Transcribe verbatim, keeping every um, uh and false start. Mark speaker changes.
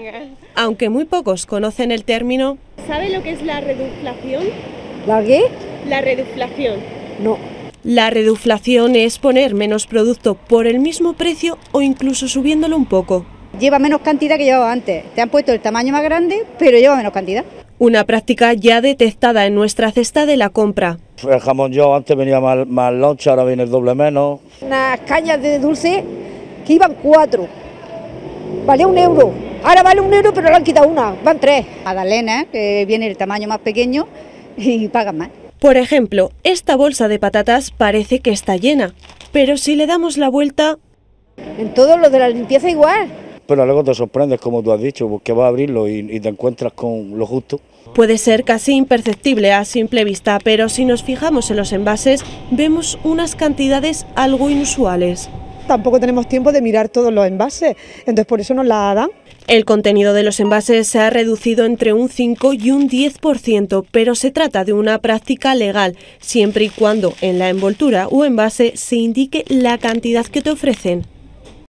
Speaker 1: Aunque muy pocos conocen el término.
Speaker 2: ¿Sabe lo que es la reduflación?
Speaker 3: ¿La qué?
Speaker 2: La reduflación.
Speaker 3: No.
Speaker 1: La reduflación es poner menos producto por el mismo precio o incluso subiéndolo un poco.
Speaker 3: Lleva menos cantidad que llevaba antes. Te han puesto el tamaño más grande, pero lleva menos cantidad.
Speaker 1: Una práctica ya detectada en nuestra cesta de la compra.
Speaker 4: El jamón yo antes venía más, más loncha, ahora viene el doble menos.
Speaker 3: Unas cañas de dulce que iban cuatro. Valía un euro. Ahora vale un euro, pero le han quitado una. Van tres. Magdalena, que viene el tamaño más pequeño y pagan más.
Speaker 1: Por ejemplo, esta bolsa de patatas parece que está llena, pero si le damos la vuelta.
Speaker 3: En todo lo de la limpieza igual.
Speaker 4: Pero luego te sorprendes, como tú has dicho, porque vas a abrirlo y, y te encuentras con lo justo.
Speaker 1: Puede ser casi imperceptible a simple vista, pero si nos fijamos en los envases, vemos unas cantidades algo inusuales.
Speaker 5: Tampoco tenemos tiempo de mirar todos los envases, entonces por eso nos la dan.
Speaker 1: El contenido de los envases se ha reducido entre un cinco y un diez por ciento, pero se trata de una práctica legal, siempre y cuando en la envoltura o envase se indique la cantidad que te ofrecen.